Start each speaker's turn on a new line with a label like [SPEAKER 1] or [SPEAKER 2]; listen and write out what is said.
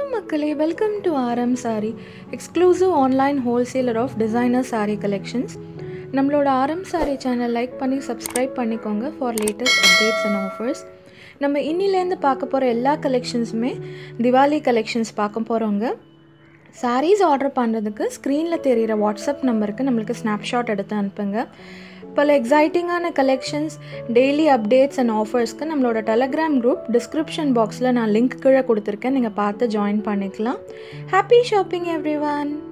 [SPEAKER 1] மக்களே, welcome to RM Saree, exclusive online wholesaler of designer saree collections. நம்மளோட RM Saree channel like பண்ணி subscribe பண்ணிக்கோங்க for latest updates and offers. நம்ம இன்னிலேருந்து பார்க்க போகிற எல்லா கலெக்ஷன்ஸுமே திவாலி கலெக்ஷன்ஸ் பார்க்க போகிறோங்க. சாரீஸ் ஆர்டர் பண்ணுறதுக்கு ஸ்க்ரீனில் தெரிகிற வாட்ஸ்அப் நம்பருக்கு நம்மளுக்கு ஸ்னாப்ஷாட் எடுத்து அனுப்புங்க. பல எக்ஸைட்டிங்கான கலெக்ஷன்ஸ், டெய்லி அப்டேட்ஸ் அண்ட் ஆஃபர்ஸ்க்கு நம்மளோட டெலகிராம் குரூப் டிஸ்கிரிப்ஷன் பாக்ஸில் நான் லிங்க் கீழே கொடுத்துருக்கேன். நீங்கள் பார்த்து ஜாயின் பண்ணிக்கலாம். Happy shopping everyone.